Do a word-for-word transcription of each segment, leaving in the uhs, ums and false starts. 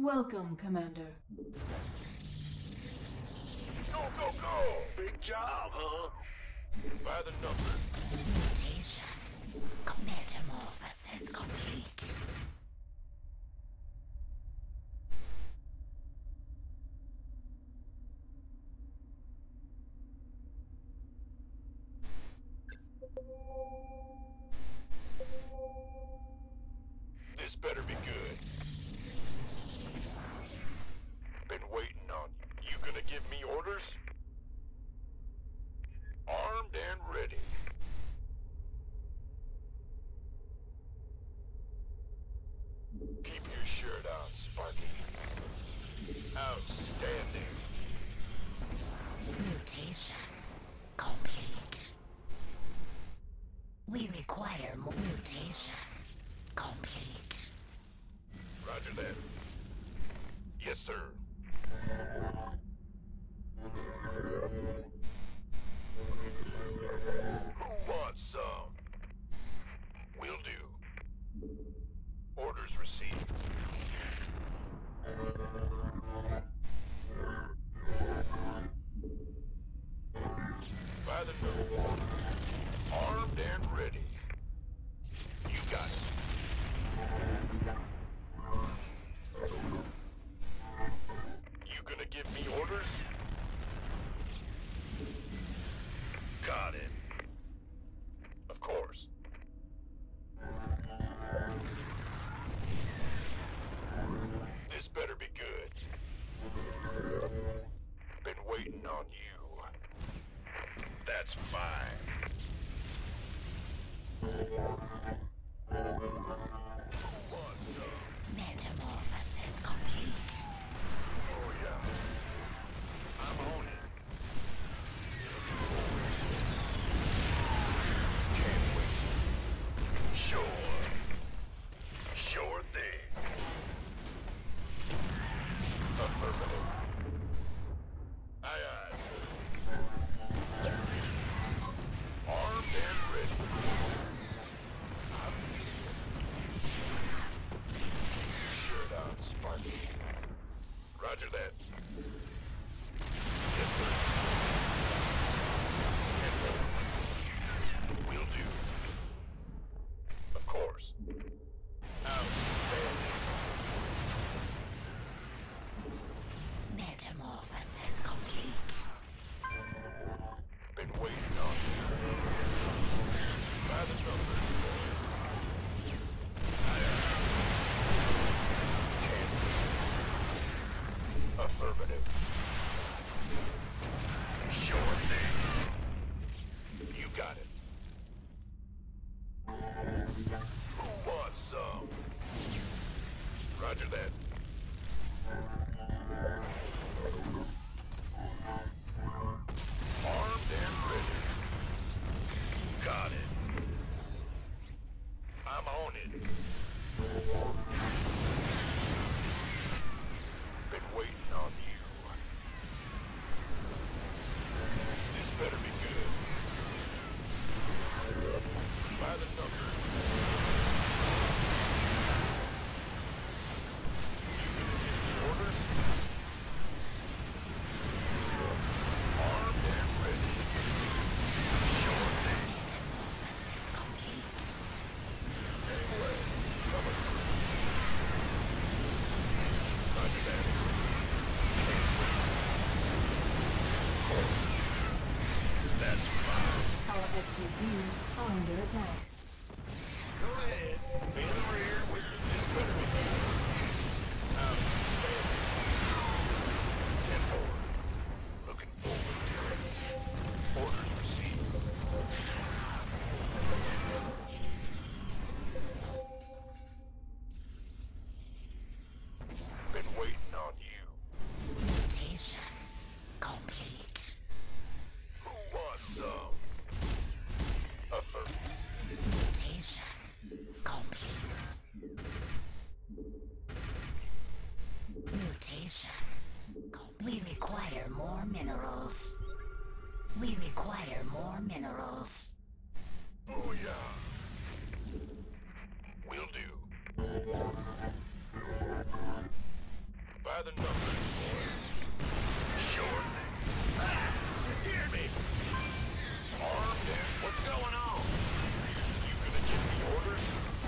Welcome, Commander. Go, go, go! Big job, huh? By the numbers. Mutation. Metamorphosis complete. This better be good. Been waiting on you. You gonna give me orders? Armed and ready. Keep your shirt on, Sparky. Outstanding. Mutation complete. We require more mutation complete. Roger that. Yes, sir. Who wants some? Will do. Orders received. By the nose. Armed and ready. You got it. You gonna give me orders? Got it. Of course. This better be good. Been waiting on you. That's fine. Who wants some? Metamorphosis complete. Oh yeah. I'm on it. Can't wait. Sure. Sure thing. Affirmative. Aye aye, sir. Armed and ready. I'm shirt on, Sparky. Roger that. Yes, sir. And will do. Of course. Outstanding. Metamorphosis complete. Been waiting on you. By the numbers. Aye, aye. Can't wait. Affirmative. Sure thing. You got it. Who wants some? Roger that. Armed and ready. Got it. I'm on it. Been waiting on you. This better be good. By the numbers. You gonna give me orders? Armed and ready. Sure thing. Metamorphosis complete. Anyway, coming through. Roger that. Can't wait. That's fine. Our S C Vs are under attack. Go ahead. Be in the rear with this better be good. Outstanding. Ten forward. Looking forward to it. Orders received. Been waiting on you. Mutation complete. Who wants some? Affirmative. Mutation complete. Mutation. com- We require more minerals. We require more minerals. Oh yeah. Will do. By the numbers, boys. Sure thing. Ah, you hear me? Armed and what's going on? You gonna give me orders?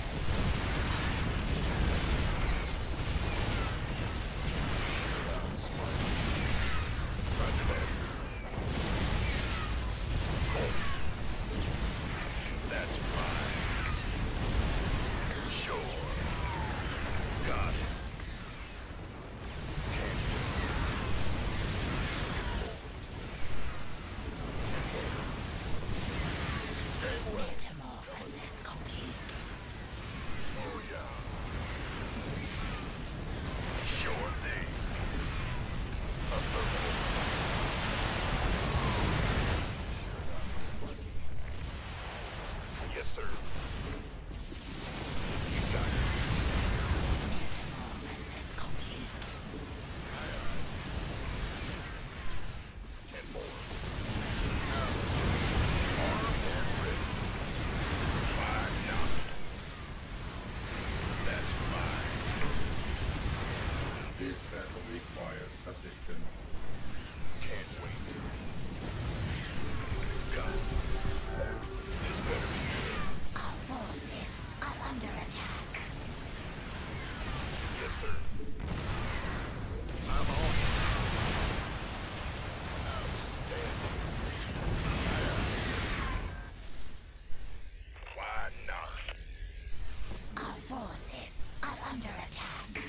Roger that. Cool. That's fine. Sure. Got it. Metamorphosis complete. Oh yeah. Sure thing. Affirmative. Yes, sir. You got it. Metamorphosis complete. Aye, aye. Ten more. Armed and ready. Why not? That's fine. This vessel requires assistance. Can't wait. Got it. This better be good. Our forces are under attack. Yes, sir. I'm on it. Outstanding. Aye, aye. Why not? Our forces are under attack.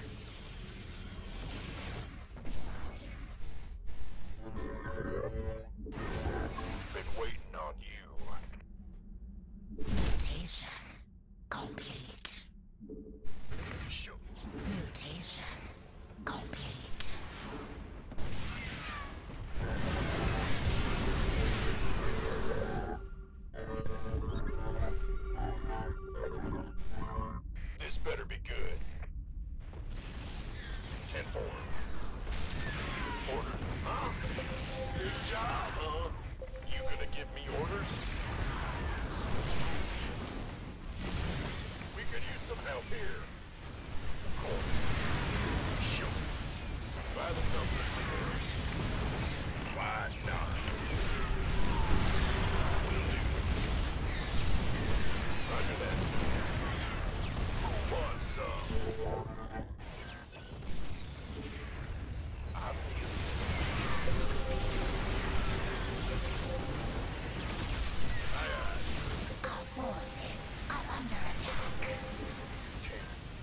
Been waiting on you. Mutation complete. Sure. Mutation complete. This better be good. Ten four. Orders. Huh? Good job, huh? You gonna give me orders? We could use some help here. Cool. Sure. By the numbers, boys. Why not? Will do. Roger that. Who wants some? I feel it. Aye, aye. Our forces are under attack. Can't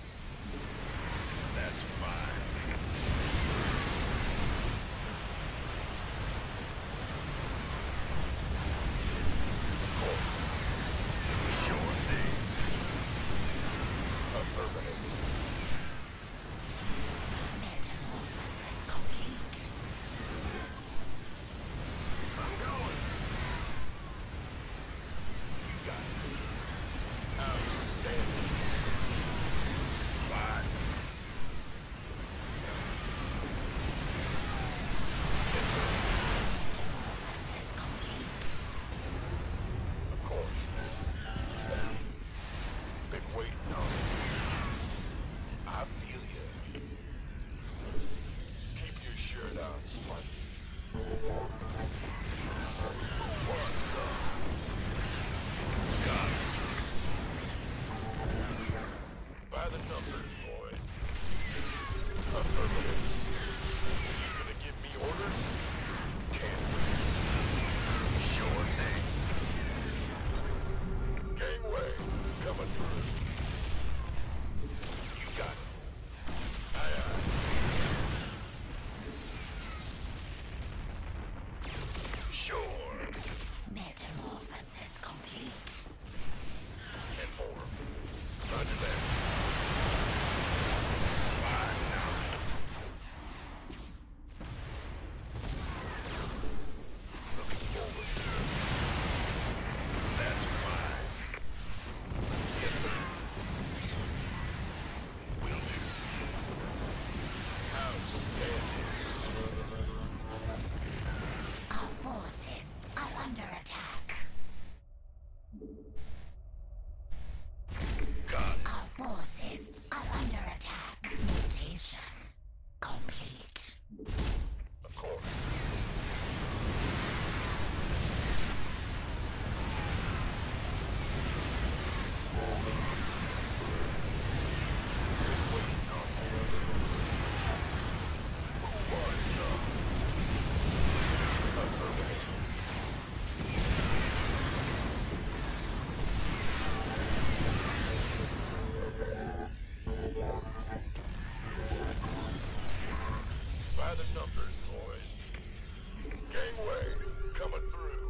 By the numbers, boys. Gangway, coming through.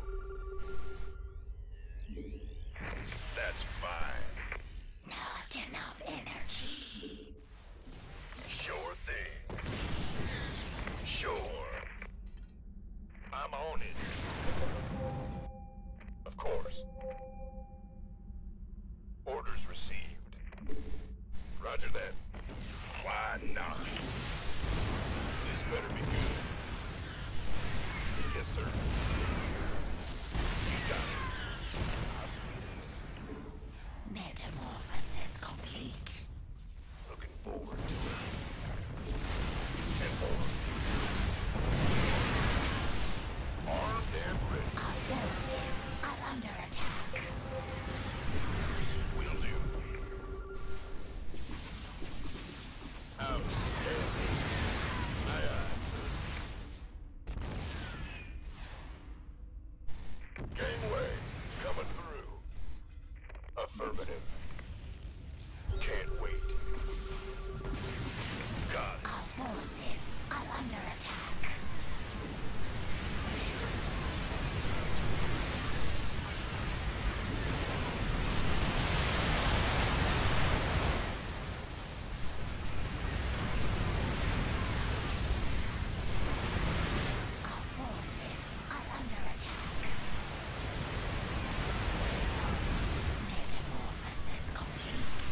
That's fine. Not enough energy. Sure thing. Sure. I'm on it. Of course. Orders received. Roger that. Why not? This better be good. Yes, sir. You got it. Metamorphosis complete. Looking forward to it. And more. Armed and ready. Our forces are under attack. Will do. Outstanding. Aye, aye, sir. Gangway, coming through. Affirmative. Can't wait. Got it. Our forces are under attack. Our forces are under attack. Metamorphosis complete.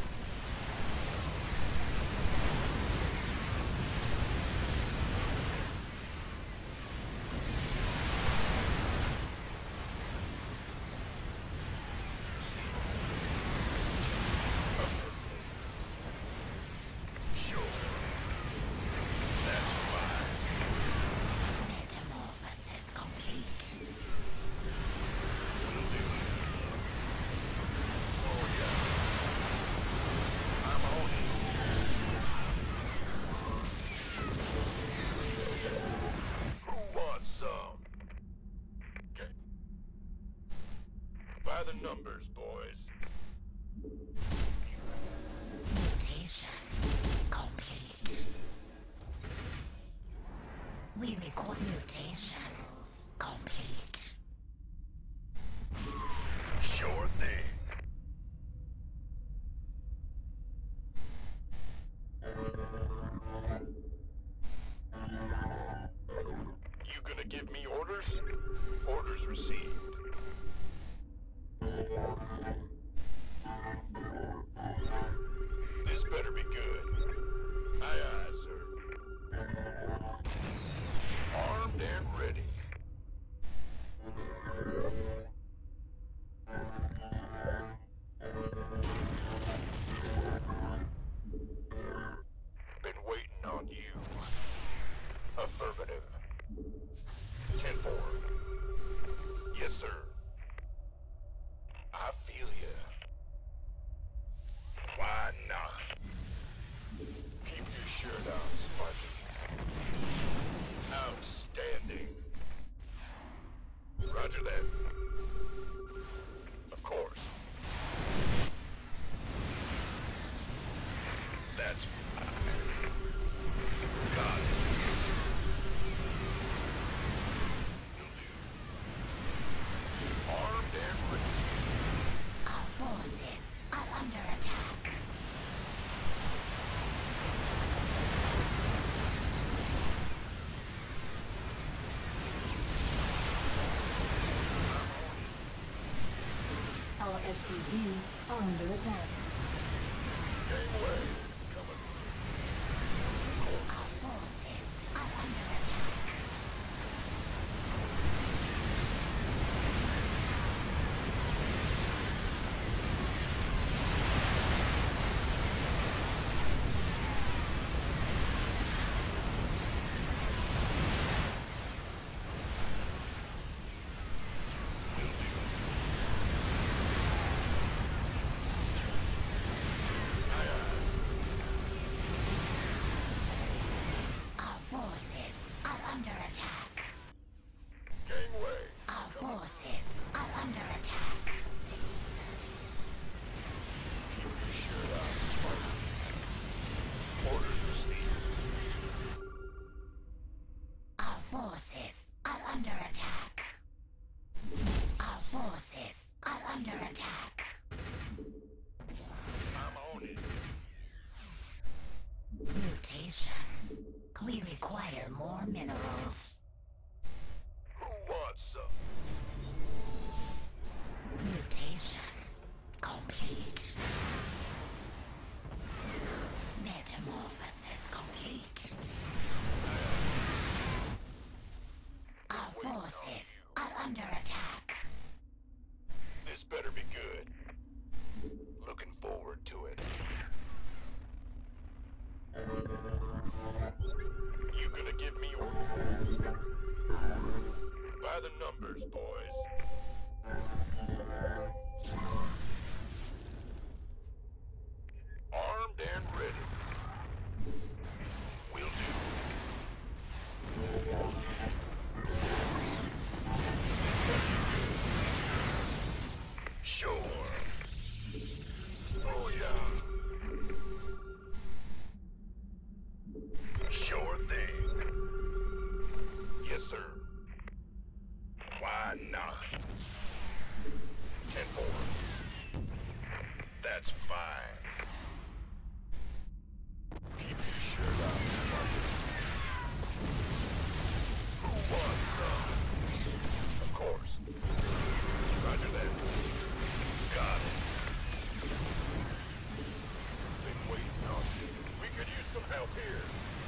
Sure. That's fine. Metamorphosis complete. Will do. Oh, yeah. I'm on it. Who wants some? Okay. By the numbers, boys. Mutation complete. We require mutation complete. Sure thing. You gonna give me orders? Orders received. This better be good. Aye, aye, sir. Armed and ready. Been waiting on you. Affirmative. ten four. Yes, sir. I feel ya. Why not? Keep your shirt on, Sparky. Outstanding. Roger that. Of course. That's fine. Got it. Will do. Armed and ready. Our forces are under attack. Our S C Vs are under attack. Gangway. Coming. Our forces are under attack. Will do. Aye, aye. under attack. Our forces are under attack. I'm on it. Mutation. We require more minerals. Who wants some? Mutation complete. Metamorphosis complete. Our forces are under attack. This better be good. Looking forward to it. You gonna give me orders? By the numbers, boys. Armed and ready. Will do. Sure. Oh yeah. Sure thing. Yes, sir. Why not? Ten more. That's fine. Keep your shirt out. Who wants some? Of course. Roger that. Got it. Been waiting on you. We could use some help here.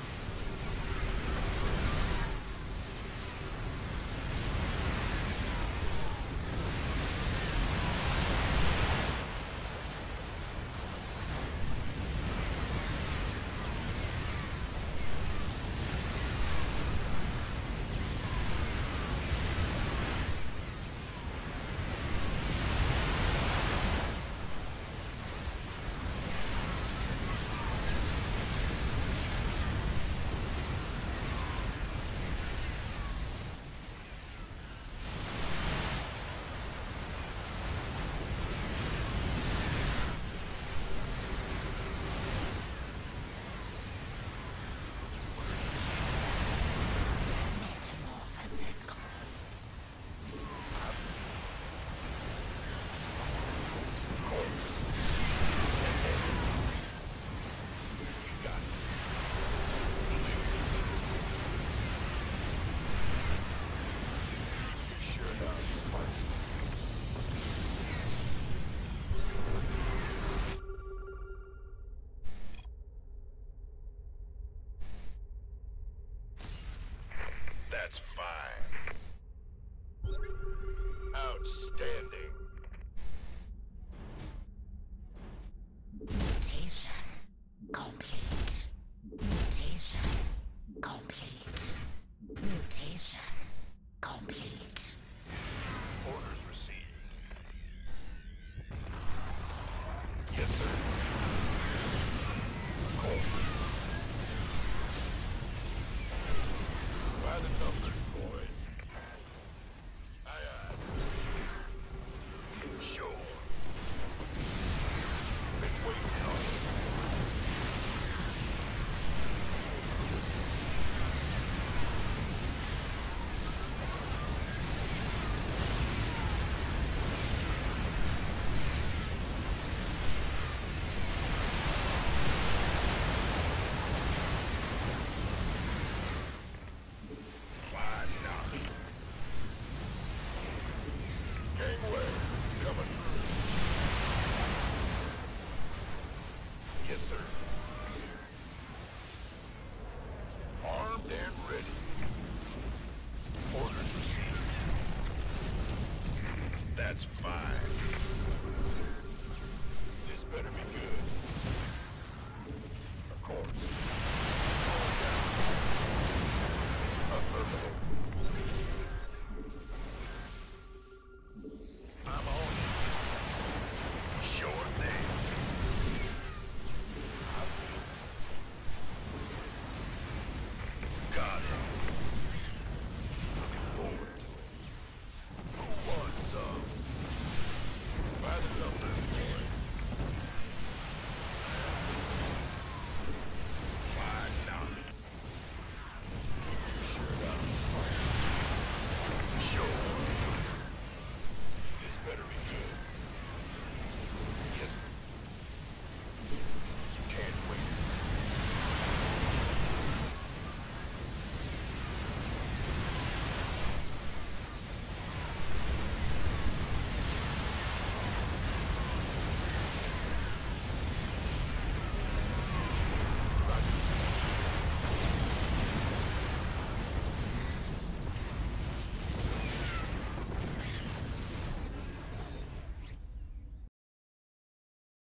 Metamorphosis complete. You got it. Keep your shirt out, Sparky. That's fine. Outstanding. Mutation complete. Mutation complete. Mutation complete. Orders received. Yes, sir. Cool. By the numbers, boys. Aye, aye. Sure. Been waiting on you. Why not? Gangway, coming through. Yes, sir. Armed and ready. Orders received. That's fine.